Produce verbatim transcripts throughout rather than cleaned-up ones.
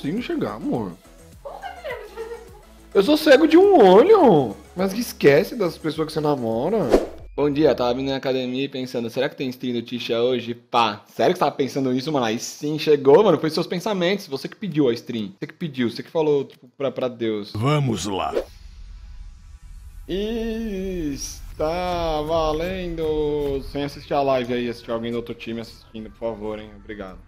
consigo enxergar, amor. Eu sou cego de um olho. Mas que esquece das pessoas que você namora. Bom dia, tava vindo na academia e pensando, será que tem stream do Tisha hoje? Pá, sério que você tava pensando nisso, mano? Aí sim, chegou, mano, foi seus pensamentos. Você que pediu a stream. Você que pediu, você que falou, tipo, pra, pra Deus. Vamos lá. Está valendo. Sem assistir a live aí, assistir alguém do outro time assistindo, por favor, hein? Obrigado.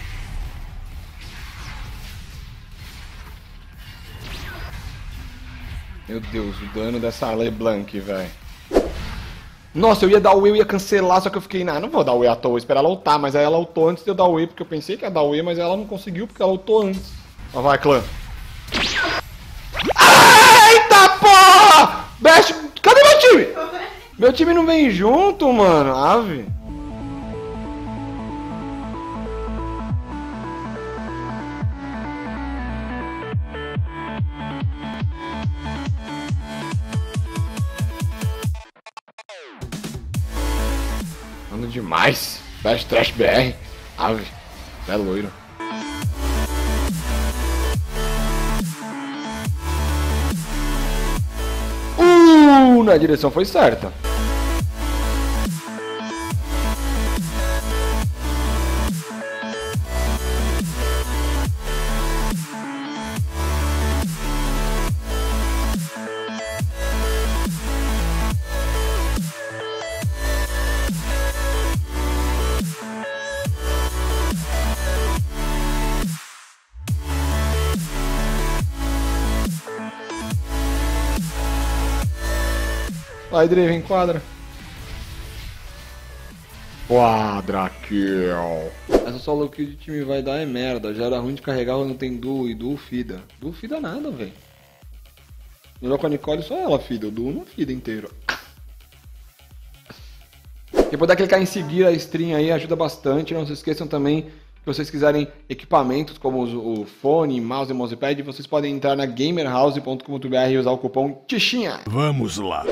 Meu Deus, o dano dessa LeBlanc, velho. Nossa, eu ia dar o E, eu ia cancelar, só que eu fiquei, não, não vou dar o E à toa, vou esperar ela ultar, mas aí ela ultou antes de eu dar o E, porque eu pensei que ia dar o E, mas ela não conseguiu porque ela ultou antes. Ó, vai, clã. Eita porra! Best... Cadê meu time? Meu time não vem junto, mano. Ave. Ando demais. Best Trash B R. Ave. É loiro. Uh, na direção foi certa. Vai, Draven, quadra. Quadra kill. Essa solo kill de time vai dar é merda. Já era ruim de carregar quando tem duo e duo fida. Duo fida nada, velho. Melhor com a Nicole só ela fida. O duo não fida inteiro. E poder clicar em seguir a stream aí ajuda bastante. Não se esqueçam também, se vocês quiserem equipamentos como o fone, mouse e mousepad, vocês podem entrar na gamerhouse ponto com ponto br e usar o cupom TICHINHA. Vamos lá.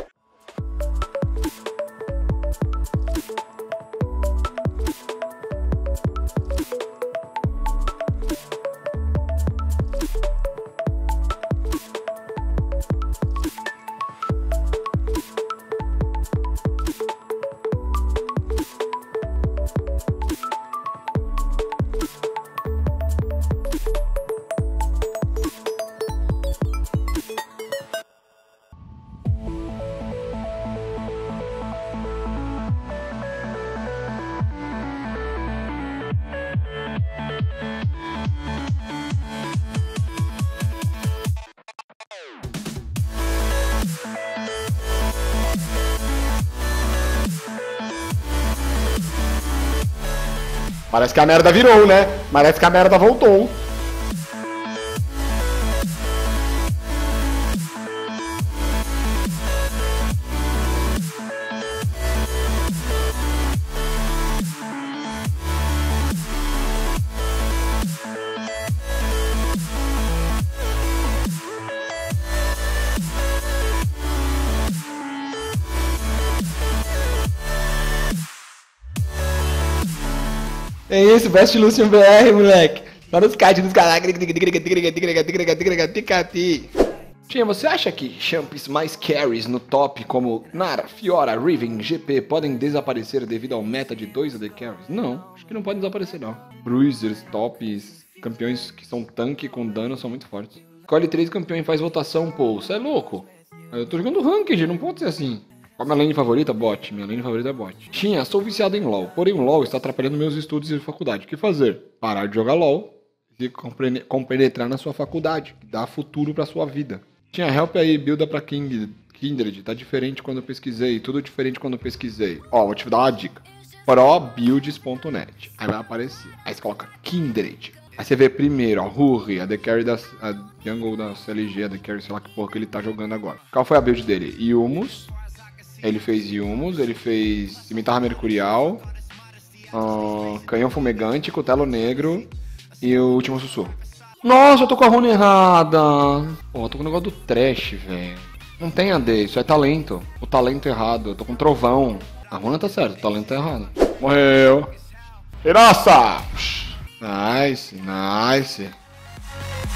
Parece que a merda virou, né? Parece que a merda voltou. É isso, Best Lucian B R, moleque. Lá nos kites dos caras. Tinha, você acha que champs mais carries no top, como Nara, Fiora, Riven, G P, podem desaparecer devido ao meta de dois A D Carries? Não, acho que não podem desaparecer não. Bruisers, tops, campeões que são tanque com dano são muito fortes. Escolhe três campeões e faz votação, pô. Você é louco? Eu tô jogando Ranked, não pode ser assim. Qual a minha lane favorita? Bot. Minha lane favorita é bot. Tinha, sou viciado em LoL. Porém, o LoL está atrapalhando meus estudos de faculdade. O que fazer? Parar de jogar LoL e compenetrar na sua faculdade. Que dá futuro pra sua vida. Tinha, help aí, builda pra King, Kindred. Tá diferente quando eu pesquisei. Tudo diferente quando eu pesquisei. Ó, vou te dar uma dica. probuilds ponto net. Aí vai aparecer. Aí você coloca Kindred. Aí você vê primeiro, ó, Hurry, a The Carry da a Jungle da C L G, a The Carry, sei lá que porra que ele tá jogando agora. Qual foi a build dele? Yumus. Ele fez Yumus, ele fez Cimitarra Mercurial, uh, Canhão Fumegante, Cutelo Negro e o Último Sussurro. Nossa, eu tô com a runa errada. Pô, eu tô com o negócio do trash, velho. Não tem A D, isso é talento. O talento errado, eu tô com trovão. A runa tá certa, o talento tá errado. Morreu. E nossa! Nice, nice.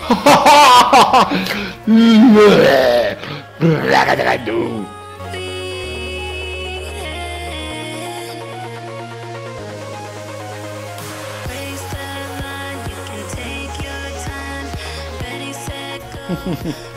Waste of line, you can take your time. Ready, set, go.